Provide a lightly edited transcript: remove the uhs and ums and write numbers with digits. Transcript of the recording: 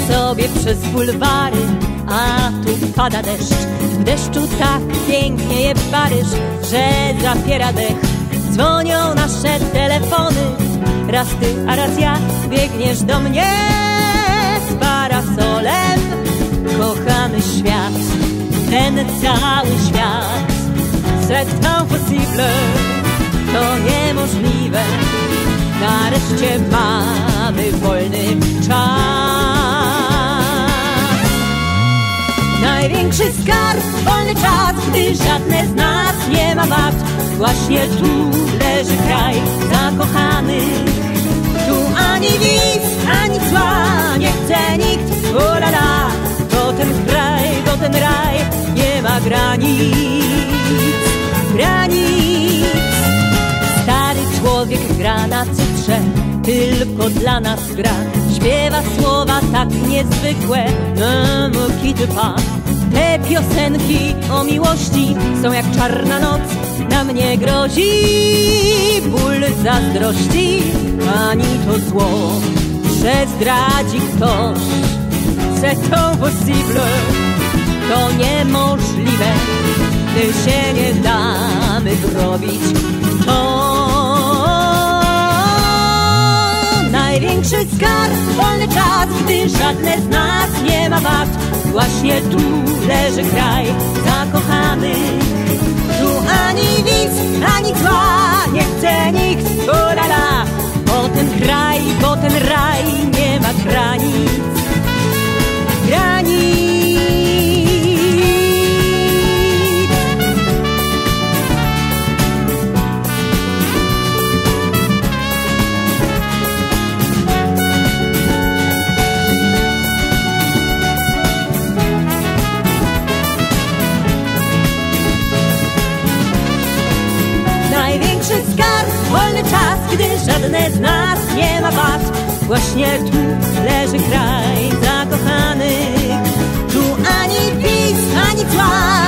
sobie przez bulwary, a tu pada deszcz. W deszczu tak pięknie je Paryż, że zapiera dech. Dzwonią nasze telefony, raz ty, a raz ja. Biegniesz do mnie z parasolem. Kochamy świat, ten cały świat. C'est impossible, to niemożliwe. Nareszcie mamy wolny czas. Największy skarb, wolny czas, gdy żadne z nas nie ma wad. Właśnie tu leży kraj zakochanych. Tu ani wiz, ani zła, nie chce nikt, o la la. Bo ten raj nie ma granic, granic. Stary człowiek gra na cytrze, tylko dla nas gra. Śpiewa słowa tak niezwykłe, ne me quitte pas. Te piosenki o miłości są jak czarna noc, na mnie grozi ból zazdrości. Ani to zło, że zdradzi ktoś. C'est impossible, to niemożliwe, gdy się nie damy wrobić w to. Największy skarb, wolny czas, gdy żadne z nas nie ma wad. Właśnie tu leży kraj zakochanych. Tu ani wiz, ani zła, nie chce nikt, o la la. Bo ten raj nie ma granic, granic. Największy skarb, wolny czas, gdy żadne z nas nie ma wad. Właśnie tu leży kraj zakochanych. Tu ani wiz, ani zła,